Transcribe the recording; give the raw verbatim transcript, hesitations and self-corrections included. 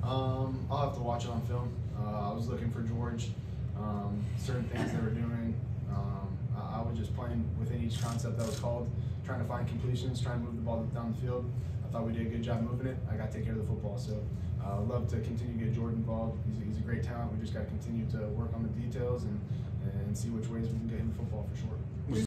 Um, I'll have to watch it on film. Uh, I was looking for George, um, certain things they were doing. Um, I, I was just playing within each concept that was called, trying to find completions, trying to move the ball down the field. I thought we did a good job moving it. I got to take care of the football. So uh, I'd love to continue to get Jordan involved. He's a, he's a great talent. We just got to continue to work on the details and, and see which ways we can get him football for sure.